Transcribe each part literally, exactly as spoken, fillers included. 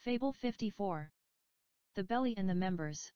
Fable fifty-four. The Belly and the Members.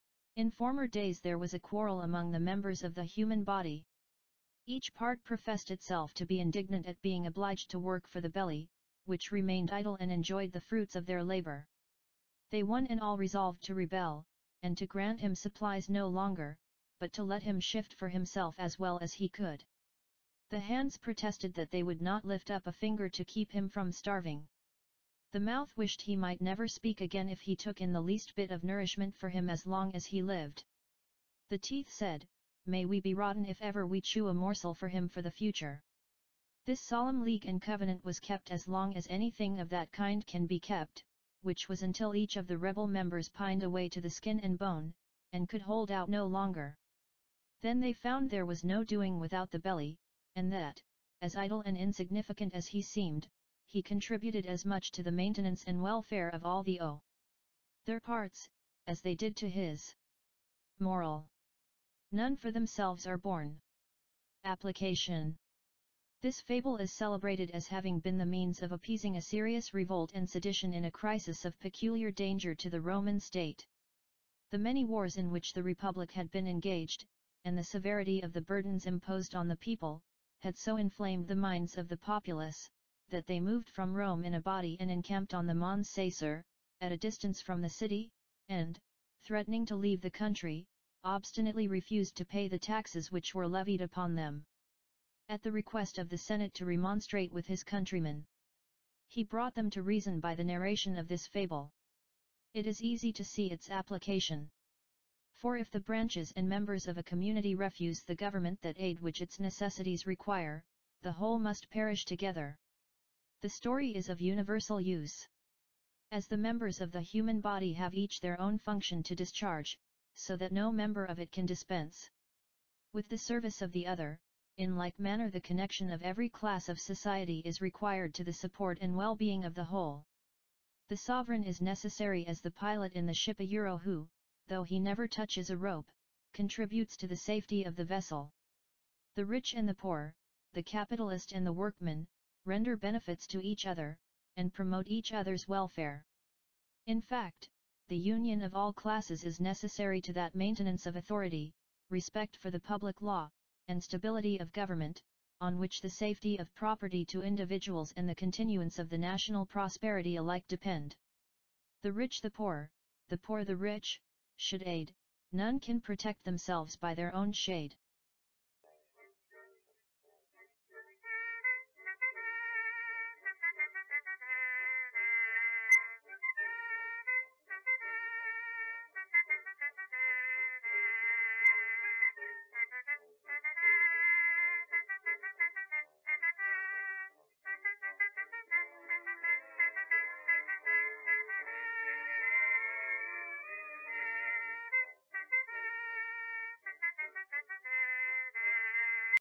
In former days there was a quarrel among the members of the human body. Each part professed itself to be indignant at being obliged to work for the belly, which remained idle and enjoyed the fruits of their labor. They one and all resolved to rebel, and to grant him supplies no longer, but to let him shift for himself as well as he could. The hands protested that they would not lift up a finger to keep him from starving. The mouth wished he might never speak again if he took in the least bit of nourishment for him as long as he lived. The teeth said, "May we be rotten if ever we chew a morsel for him for the future." This solemn league and covenant was kept as long as anything of that kind can be kept, which was until each of the rebel members pined away to the skin and bone, and could hold out no longer. Then they found there was no doing without the belly, and that, as idle and insignificant as he seemed, he contributed as much to the maintenance and welfare of all the o. their parts, as they did to his. Moral. None for themselves are born. Application. This fable is celebrated as having been the means of appeasing a serious revolt and sedition in a crisis of peculiar danger to the Roman state. The many wars in which the Republic had been engaged, and the severity of the burdens imposed on the people, had so inflamed the minds of the populace, that they moved from Rome in a body and encamped on the Mons Sacer, at a distance from the city, and, threatening to leave the country, obstinately refused to pay the taxes which were levied upon them. At the request of the Senate to remonstrate with his countrymen, he brought them to reason by the narration of this fable. It is easy to see its application. For if the branches and members of a community refuse the government that aid which its necessities require, the whole must perish together. The story is of universal use. As the members of the human body have each their own function to discharge, so that no member of it can dispense with the service of the other, in like manner the connection of every class of society is required to the support and well-being of the whole. The sovereign is necessary as the pilot in the ship a Euro who, though he never touches a rope, contributes to the safety of the vessel. The rich and the poor, the capitalist and the workman, render benefits to each other, and promote each other's welfare. In fact, the union of all classes is necessary to that maintenance of authority, respect for the public law, and stability of government, on which the safety of property to individuals and the continuance of the national prosperity alike depend. The rich the poor, the poor the rich, should aid, none can protect themselves by their own shade.